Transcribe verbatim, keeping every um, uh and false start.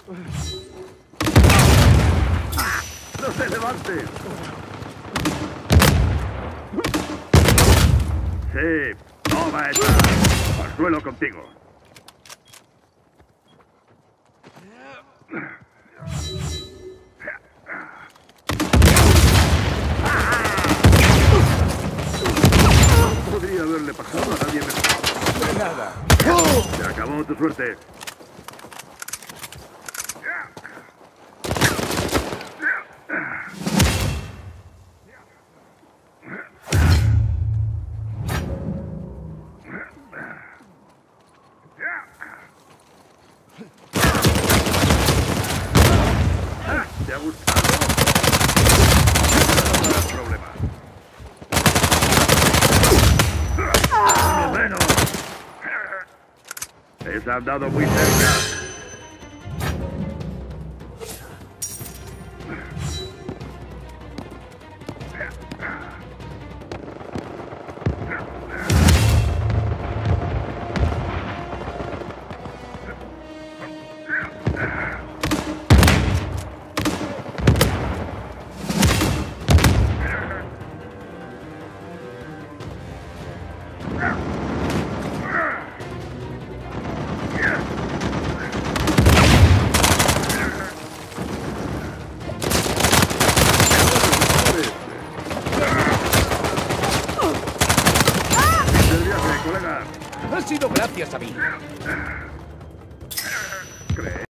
¡No se levante! Sí, toma esa. Al suelo contigo. Podría haberle pasado a nadie mejor. De nada. Se acabó tu suerte. ¿Te ha gustado? No hay problema. ¡Bueno! Les han dado muy cerca. Ha sido gracias a mí.